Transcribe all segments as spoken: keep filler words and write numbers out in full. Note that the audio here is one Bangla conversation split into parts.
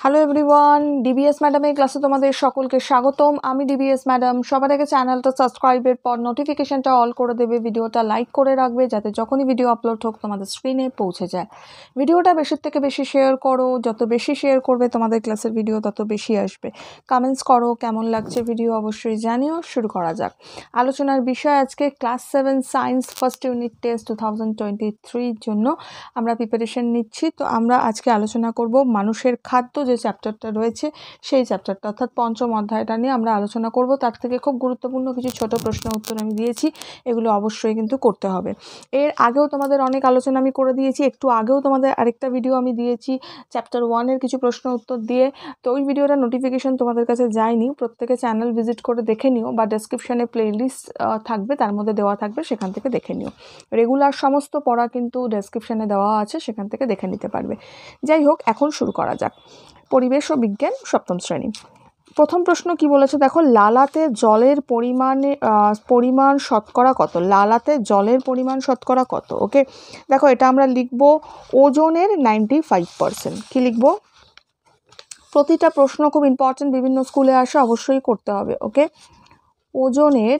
হ্যালো এভরিওয়ান, ডিবিএস ম্যাডামের ক্লাসে তোমাদের সকলকে স্বাগতম। আমি ডিবিএস ম্যাডাম। সবার আগে চ্যানেলটা সাবস্ক্রাইবের পর নোটিফিকেশনটা অল করে দেবে, ভিডিওটা লাইক করে রাখবে যাতে যখনই ভিডিও আপলোড হোক তোমাদের স্ক্রিনে পৌঁছে যায়। ভিডিওটা বেশির থেকে বেশি শেয়ার করো, যত বেশি শেয়ার করবে তোমাদের ক্লাসের ভিডিও তত বেশি আসবে। কমেন্টস করো কেমন লাগছে ভিডিও, অবশ্যই জানিও। শুরু করা যাক। আলোচনার বিষয় আজকে class seven science first unit test two thousand twenty থ্রির জন্য আমরা প্রিপারেশন নিচ্ছি। তো আমরা আজকে আলোচনা করব মানুষের খাদ্য, যে চ্যাপ্টারটা রয়েছে সেই চ্যাপ্টারটা অর্থাৎ পঞ্চম অধ্যায়টা নিয়ে আমরা আলোচনা করব। তার থেকে খুব গুরুত্বপূর্ণ কিছু ছোট প্রশ্ন উত্তর আমি দিয়েছি, এগুলো অবশ্যই কিন্তু করতে হবে। এর আগেও তোমাদের অনেক আলোচনা আমি করে দিয়েছি, একটু আগেও তোমাদের আরেকটা ভিডিও আমি দিয়েছি চ্যাপ্টার ওয়ানের কিছু প্রশ্ন উত্তর দিয়ে। তো ওই ভিডিওটা নোটিফিকেশন তোমাদের কাছে যায়নি, প্রত্যেকে চ্যানেল ভিজিট করে দেখে নিও, বা ডেসক্রিপশানে প্লেলিস্ট থাকবে, তার মধ্যে দেওয়া থাকবে, সেখান থেকে দেখে নিও। রেগুলার সমস্ত পড়া কিন্তু ডেসক্রিপশানে দেওয়া আছে, সেখান থেকে দেখে নিতে পারবে। যাই হোক, এখন শুরু করা যাক। পরিবেশ ও বিজ্ঞান সপ্তম শ্রেণী। প্রথম প্রশ্ন কি বলেছে দেখো, লালাতে জলের পরিমাণে পরিমাণ শতকরা কত? লালাতে জলের পরিমাণ শতকরা কত? ওকে, দেখো এটা আমরা লিখব ওজনের নাইনটি ফাইভ পার্সেন্ট। কি লিখব? প্রতিটা প্রশ্ন খুব ইম্পর্টেন্ট, বিভিন্ন স্কুলে আসে, অবশ্যই করতে হবে। ওকে, ওজনের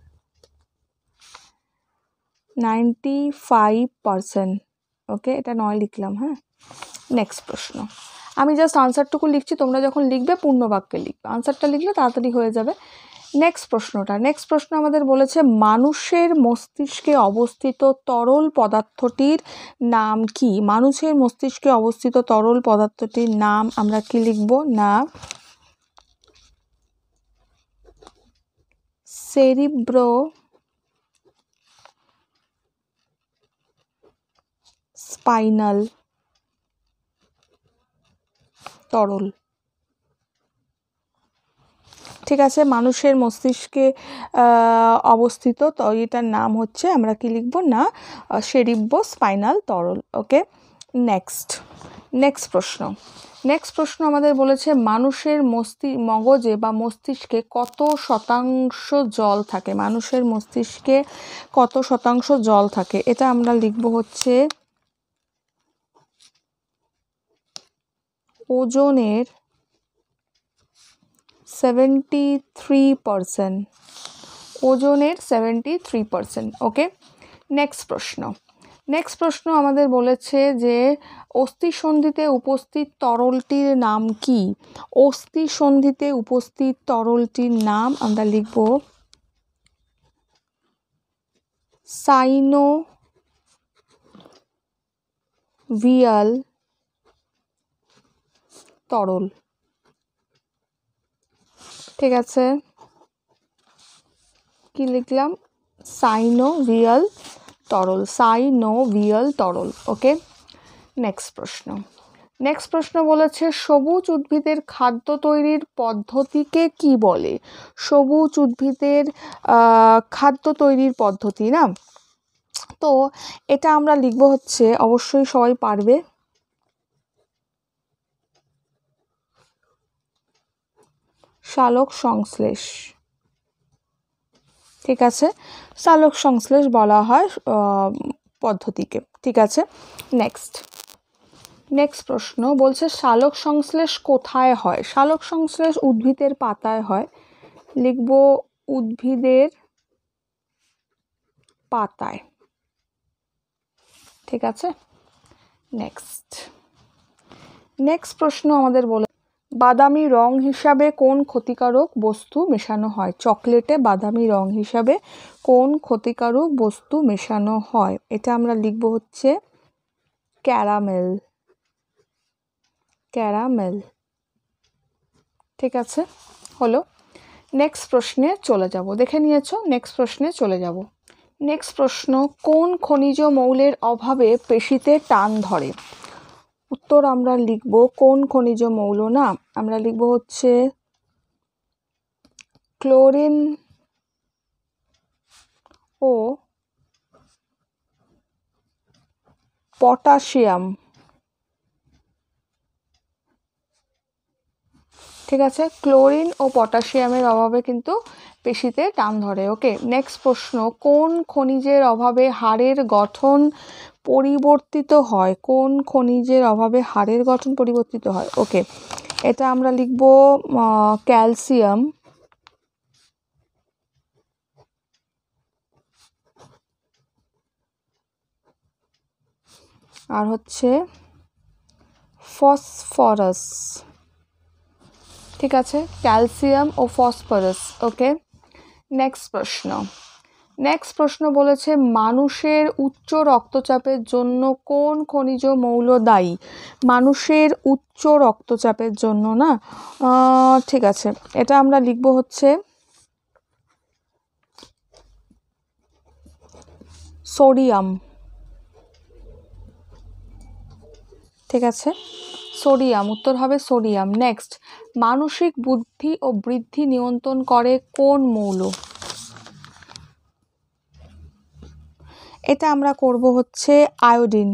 নাইনটি ফাইভ পার্সেন্ট। ওকে, এটা নয় লিখলাম। হ্যাঁ, নেক্সট প্রশ্ন। আমি জাস্ট আনসারটুকু লিখছি, তোমরা যখন লিখবে পূর্ণ বাক্যে লিখবে, আনসারটা লিখলে তাড়াতাড়ি হয়ে যাবে। নেক্সট প্রশ্নটা নেক্সট প্রশ্ন আমাদের বলেছে মানুষের মস্তিষ্কে অবস্থিত তরল পদার্থটির নাম কি? মানুষের মস্তিষ্কে অবস্থিত তরল পদার্থটির নাম আমরা কি লিখব? না সেরিব্রো স্পাইনাল তরল। ঠিক আছে, মানুষের মস্তিষ্কে অবস্থিত তো এটার নাম হচ্ছে, আমরা কি লিখব? না সেরিব্রো স্পাইনাল তরল। ওকে, নেক্সট নেক্সট প্রশ্ন নেক্সট প্রশ্ন আমাদের বলেছে মানুষের মস্তি মগজে বা মস্তিষ্কে কত শতাংশ জল থাকে? মানুষের মস্তিষ্কে কত শতাংশ জল থাকে? এটা আমরা লিখব হচ্ছে ওজনের সেভেন্টি থ্রি পার্সেন্ট। ওজনের seventy three percent. Okay, next প্রশ্ন নেক্সট প্রশ্ন আমাদের বলেছে যে অস্থিসন্ধিতে উপস্থিত তরলটির নাম কি? অস্থিসন্ধিতে উপস্থিত তরলটির নাম আমরা লিখব সাইনোভিয়াল তরল। ঠিক আছে, কি লিখলাম? সাইনোভিয়াল তরল, সাইনোভিয়াল তরল। ওকে, নেক্সট প্রশ্ন নেক্সট প্রশ্ন বলেছে সবুজ উদ্ভিদের খাদ্য তৈরির পদ্ধতিকে কি বলে? সবুজ উদ্ভিদের খাদ্য তৈরির পদ্ধতি, না? তো এটা আমরা লিখব হচ্ছে, অবশ্যই সবাই পারবে, সালোক সংশ্লেষ। ঠিক আছে, সালোক সংশ্লেষ বলা হয় পদ্ধতিকে। ঠিক আছে, নেক্সট নেক্সট প্রশ্ন বলছে সালোক সংশ্লেষ কোথায় হয়? সালোক সংশ্লেষ উদ্ভিদের পাতায় হয়, লিখব উদ্ভিদের পাতায়। ঠিক আছে, নেক্সট নেক্সট প্রশ্ন আমাদের বলে বাদামি রং হিসাবে কোন ক্ষতিকারক বস্তু মেশানো হয়? চকলেটে বাদামি রং হিসাবে কোন ক্ষতিকারক বস্তু মেশানো হয়? এটা আমরা লিখব হচ্ছে ক্যারামেল। ক্যারামেল। ঠিক আছে, হলো। নেক্সট প্রশ্নে চলে যাব, দেখে নিয়েছো, নেক্সট প্রশ্নে চলে যাব। নেক্সট প্রশ্ন, কোন খনিজ মৌলের অভাবে পেশিতে টান ধরে? উত্তর আমরা লিখব কোন খনিজ মৌল, না আমরা লিখব হচ্ছে ক্লোরিন ও পটাশিয়াম। ঠিক আছে, ক্লোরিন ও পটাশিয়ামের অভাবে কিন্তু পেশিতে টান ধরে। ওকে, নেক্সট প্রশ্ন, কোন খনিজের অভাবে হাড়ের গঠন পরিবর্তিত হয়? কোন খনিজের অভাবে হাড়ের গঠন পরিবর্তিত হয়? ওকে, এটা আমরা লিখব ক্যালসিয়াম। আর হচ্ছে ফসফরাস। ঠিক আছে, ক্যালসিয়াম ও ফসফরাস। ওকে, নেক্সট প্রশ্ন। নেক্সট প্রশ্ন বলেছে মানুষের উচ্চ রক্তচাপের জন্য কোন খনিজ মৌল দায়ী? মানুষের উচ্চ রক্তচাপের জন্য না, ঠিক আছে, এটা আমরা লিখব হচ্ছে সোডিয়াম। ঠিক আছে, সোডিয়াম, উত্তর হবে সোডিয়াম। নেক্সট, মানসিক বুদ্ধি ও বৃদ্ধি নিয়ন্ত্রণ করে কোন মৌল? এটা আমরা করব হচ্ছে আয়োডিন।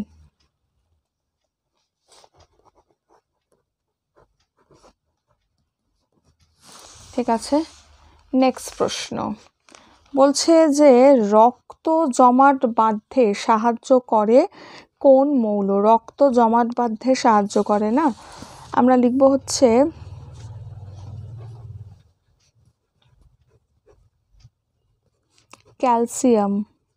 ঠিক আছে, নেক্সট প্রশ্ন বলছে যে রক্ত জমাট বাঁধতে সাহায্য করে কোন মৌল? রক্ত জমাট বাঁধতে সাহায্য করে না, আমরা লিখব হচ্ছে ক্যালসিয়াম।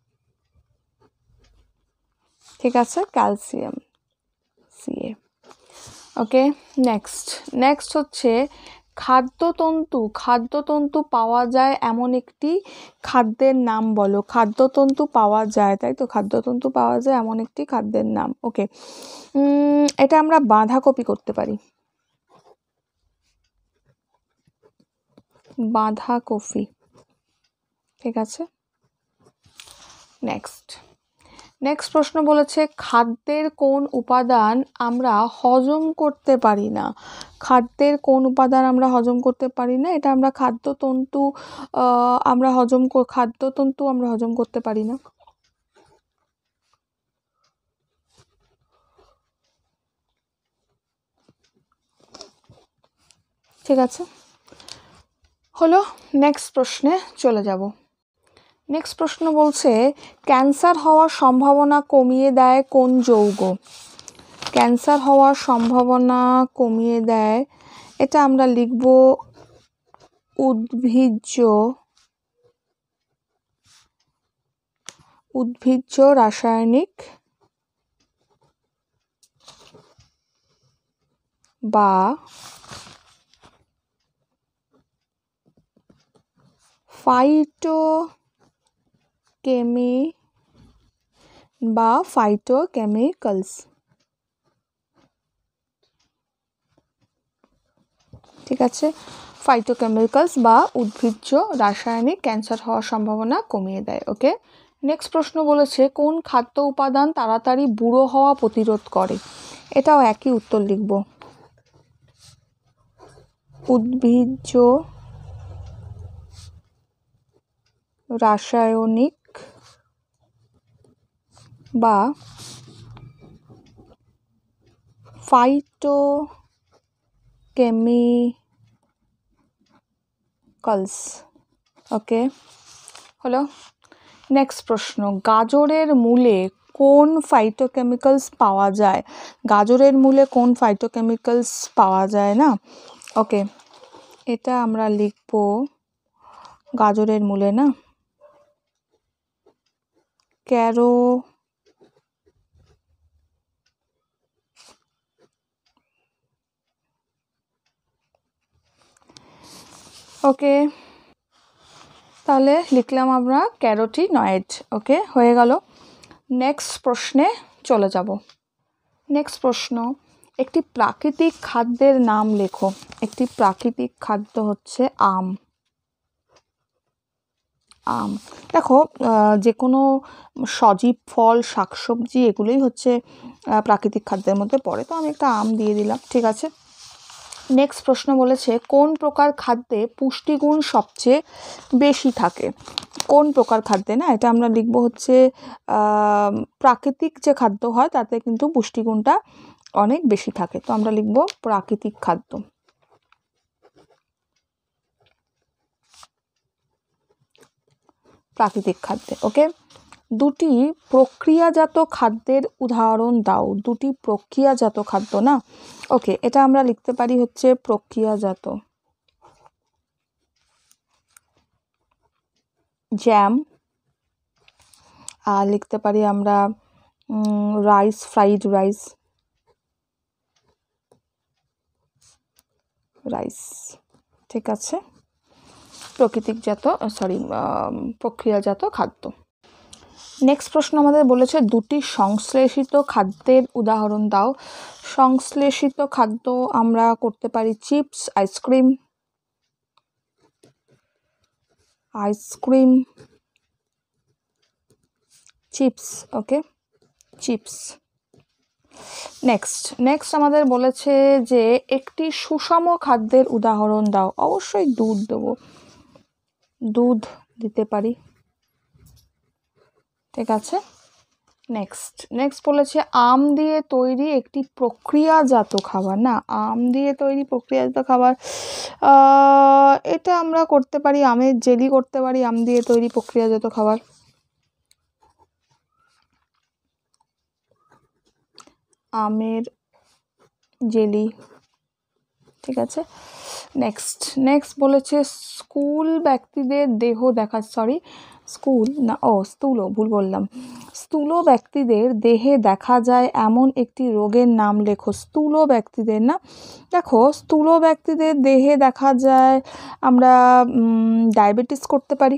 ঠিক আছে, calcium, CA. Okay, next next হচ্ছে খাদ্যতন্তু খাদ্যতন্তু পাওয়া যায় এমন একটি খাদ্যের নাম বলো। খাদ্যতন্তু পাওয়া যায়, তাই তো, খাদ্যতন্তু পাওয়া যায় এমন একটি খাদ্যের নাম। ওকে, এটা আমরা বাঁধাকপি করতে পারি, বাঁধাকপি। ঠিক আছে, নেক্সট নেক্সট প্রশ্ন বলেছে খাদ্যের কোন উপাদান আমরা হজম করতে পারি না? খাদ্যের কোন উপাদান আমরা হজম করতে পারি না? এটা আমরা খাদ্যতন্তু আমরা হজম খাদ্যতন্তু আমরা হজম করতে পারি না। ঠিক আছে, হলো। নেক্সট প্রশ্নে চলে যাব। নেক্সট প্রশ্ন বলছে ক্যান্সার হওয়ার সম্ভাবনা কমিয়ে দেয় কোন যৌগ? ক্যান্সার হওয়ার সম্ভাবনা কমিয়ে দেয়, এটা আমরা লিখব উদ্ভিজ্জ উদ্ভিজ্জ রাসায়নিক বা ফাইটো কেমি বা ফাইটোকেমিক্যালস। ঠিক আছে, ফাইটোকেমিক্যালস বা উদ্ভিজ্জ রাসায়নিক ক্যান্সার হওয়ার সম্ভাবনা কমিয়ে দেয়। ওকে, নেক্সট প্রশ্ন বলেছে কোন খাদ্য উপাদান তাড়াতাড়ি বুড়ো হওয়া প্রতিরোধ করে? এটাও একই উত্তর লিখব, উদ্ভিজ্জ রাসায়নিক বা ফাইটোকেমিক্যালস। ওকে, হলো। নেক্সট প্রশ্ন গাজরের মূলে কোন ফাইটোকেমিক্যালস পাওয়া যায়? গাজরের মূলে কোন ফাইটোকেমিক্যালস পাওয়া যায় না? ওকে, এটা আমরা লিখব গাজরের মূলে না ক্যারো ওকে, তাহলে লিখলাম আমরা ক্যারোটিনয়েড। ওকে, হয়ে গেল। নেক্সট প্রশ্নে চলে যাব। নেক্সট প্রশ্ন একটি প্রাকৃতিক খাদ্যের নাম লেখো। একটি প্রাকৃতিক খাদ্য হচ্ছে আম। আম, দেখো যে কোনো সজীব ফল শাকসবজি এগুলোই হচ্ছে প্রাকৃতিক খাদ্যের মধ্যে পড়ে, তো আমি একটা আম দিয়ে দিলাম। ঠিক আছে, নেক্সট প্রশ্ন বলেছে কোন প্রকার খাদ্যে পুষ্টিগুণ সবচেয়ে বেশি থাকে? কোন প্রকার খাদ্যে না, এটা আমরা লিখব হচ্ছে প্রাকৃতিক যে খাদ্য হয় তাতে কিন্তু পুষ্টিগুণটা অনেক বেশি থাকে, তো আমরা লিখব প্রাকৃতিক খাদ্য। প্রাকৃতিক খাদ্যে। ওকে, দুটি প্রক্রিয়াজাত খাদ্যের উদাহরণ দাও। দুটি প্রক্রিয়াজাত খাদ্য না, ওকে, এটা আমরা লিখতে পারি হচ্ছে প্রক্রিয়াজাত। জ্যাম, আর লিখতে পারি আমরা রাইস, ফ্রাইড রাইস, রাইস, ঠিক আছে, প্রাকৃতিকজাত সরি প্রক্রিয়াজাত খাদ্য। নেক্সট প্রশ্ন আমাদের বলেছে দুটি সংশ্লেষিত খাদ্যের উদাহরণ দাও। সংশ্লেষিত খাদ্য আমরা করতে পারি chips, ice cream, ice cream, chips, okay, chips. Next next আমাদের বলেছে যে একটি সুষম খাদ্যের উদাহরণ দাও। অবশ্যই দুধ দেবো, দুধ দিতে পারি, ঠিক আছে। নেক্সট নেক্সট বলেছে আম দিয়ে তৈরি একটি প্রক্রিয়াজাত খাবার। না, আম দিয়ে তৈরি প্রক্রিয়াজাত খাবার, এটা আমরা করতে পারি আমের জেলি করতে পারি, আম দিয়ে তৈরি প্রক্রিয়াজাত খাবার। আমের জেলি, ঠিক আছে। নেক্সট নেক্সট বলেছে স্কুল ব্যক্তিদের দেহ দেখা সরি স্কুল না ও স্থূল ভুল বললাম স্থূল ব্যক্তিদের দেহে দেখা যায় এমন একটি রোগের নাম লেখো। স্থূল ব্যক্তিদের, না দেখো, স্থূল ব্যক্তিদের দেহে দেখা যায় আমরা ডায়াবেটিস করতে পারি,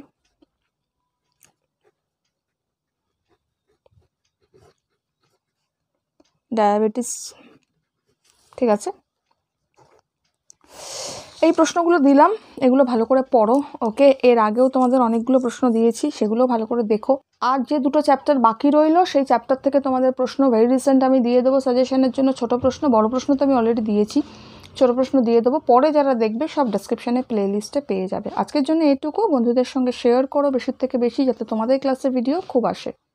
ডায়াবেটিস, ঠিক আছে। এই প্রশ্নগুলো দিলাম, এগুলো ভালো করে পড়ো, ওকে। এর আগেও তোমাদের অনেকগুলো প্রশ্ন দিয়েছি, সেগুলো ভালো করে দেখো। আর যে দুটো চ্যাপ্টার বাকি রইলো সেই চ্যাপ্টার থেকে তোমাদের প্রশ্ন ভেরি রিসেন্ট আমি দিয়ে দেবো সাজেশনের জন্য। ছোট প্রশ্ন, বড় প্রশ্ন তো আমি অলরেডি দিয়েছি, ছোট প্রশ্ন দিয়ে দেবো। পরে যারা দেখবে সব ডেসক্রিপশানে প্লে লিস্টে পেয়ে যাবে। আজকের জন্য এটুকু, বন্ধুদের সঙ্গে শেয়ার করো বেশির থেকে বেশি, যাতে তোমাদের ক্লাসের ভিডিও খুব আসে।